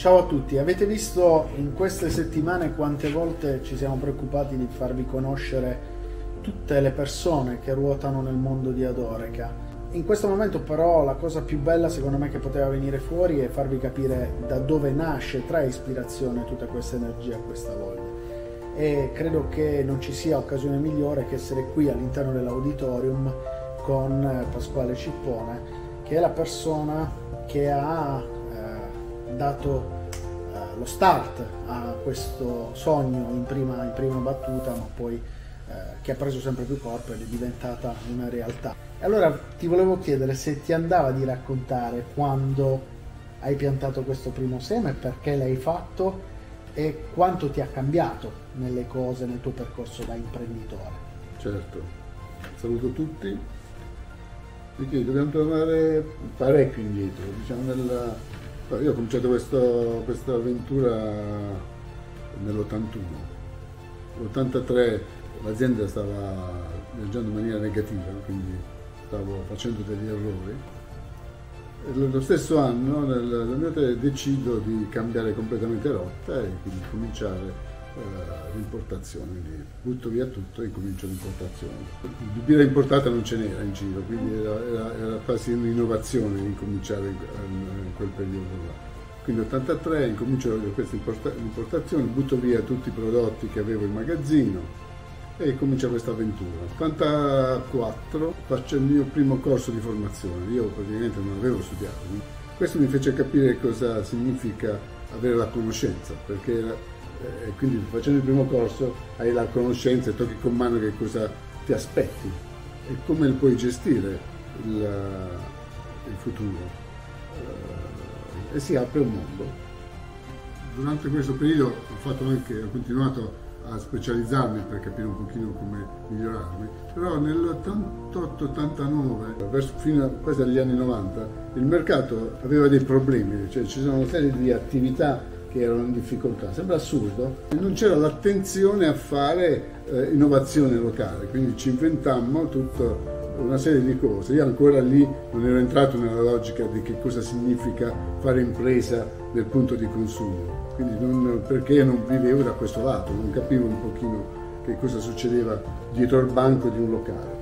Ciao a tutti, avete visto in queste settimane quante volte ci siamo preoccupati di farvi conoscere tutte le persone che ruotano nel mondo di Adoreca. In questo momento però la cosa più bella secondo me che poteva venire fuori è farvi capire da dove nasce, trae ispirazione tutta questa energia, questa voglia. E credo che non ci sia occasione migliore che essere qui all'interno dell'auditorium con Pasquale Cippone, che è la persona che ha dato lo start a questo sogno in prima battuta, ma poi che ha preso sempre più corpo ed è diventata una realtà. E allora ti volevo chiedere se ti andava di raccontare quando hai piantato questo primo seme, perché l'hai fatto e quanto ti ha cambiato nelle cose, nel tuo percorso da imprenditore. Certo, saluto tutti. Perché dobbiamo tornare parecchio indietro, diciamo io ho cominciato questa avventura nell'81. Nell'83 l'azienda stava viaggiando in maniera negativa, quindi stavo facendo degli errori. E lo stesso anno, nel 2003, decido di cambiare completamente rotta e quindi cominciare l'importazione, quindi butto via tutto e incomincio l'importazione. Di birra importata non ce n'era in giro, quindi era quasi un'innovazione incominciare in quel periodo là. Quindi nell'83 incomincio questa importazione, butto via tutti i prodotti che avevo in magazzino e comincia questa avventura. Nell'84 faccio il mio primo corso di formazione, io praticamente non avevo studiato. Questo mi fece capire cosa significa avere la conoscenza, perché e quindi facendo il primo corso hai la conoscenza e tocchi con mano che cosa ti aspetti e come puoi gestire il futuro e si apre un mondo. Durante questo periodo ho continuato a specializzarmi per capire un pochino come migliorarmi, però nell'88-89 fino a quasi agli anni 90 il mercato aveva dei problemi, cioè ci sono una serie di attività che erano in difficoltà, sembra assurdo, non c'era l'attenzione a fare innovazione locale, quindi ci inventammo tutta una serie di cose. Io ancora lì non ero entrato nella logica di che cosa significa fare impresa nel punto di consumo, quindi perché io non vivevo da questo lato, non capivo un pochino che cosa succedeva dietro il banco di un locale.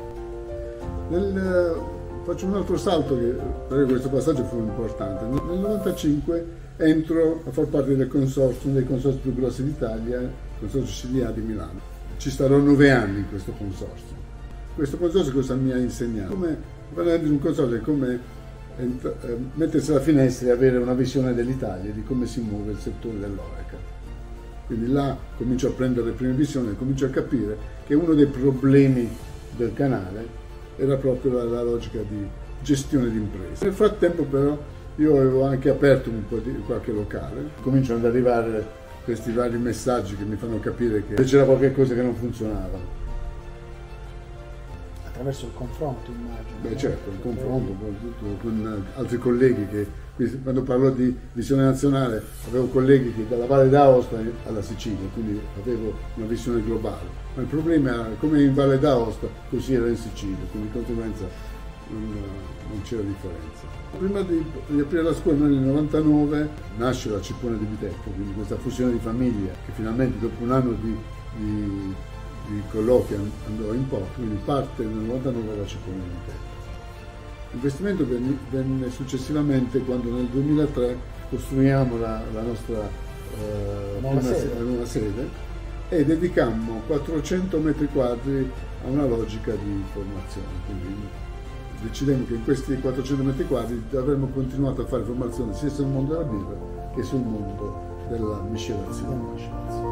Faccio un altro salto, perché questo passaggio fu importante. Nel 95 entro a far parte del consorzio, uno dei consorzi più grossi d'Italia, il Consorzio CDA di Milano. Ci starò 9 anni in questo consorzio. Questo consorzio cosa mi ha insegnato? Come un consorzio è come mettersi alla finestra e avere una visione dell'Italia, di come si muove il settore dell'Horeca. Quindi là comincio a prendere le prime visioni, comincio a capire che uno dei problemi del canale era proprio la logica di gestione di imprese. Nel frattempo però io avevo anche aperto un po' di qualche locale, cominciano ad arrivare questi vari messaggi che mi fanno capire che c'era qualche cosa che non funzionava. Attraverso il confronto, immagino. Beh certo, il confronto con altri colleghi che, quando parlo di visione nazionale, avevo colleghi che dalla Valle d'Aosta alla Sicilia, quindi avevo una visione globale. Ma il problema era come in Valle d'Aosta, così era in Sicilia, quindi di conseguenza non c'era differenza. Prima di aprire la scuola nel 99 nasce la Cippone di Vitecco, quindi questa fusione di famiglia che finalmente dopo un anno di colloqui andò in porto, quindi parte nel 99 la Cippone di Vitecco. L'investimento venne successivamente quando nel 2003 costruiamo la nostra nuova sede e dedicammo 400 metri quadri a una logica di formazione. Quindi decidemmo che in questi 400 metri quadri avremmo continuato a fare formazione sia sul mondo della birra che sul mondo della miscelazione.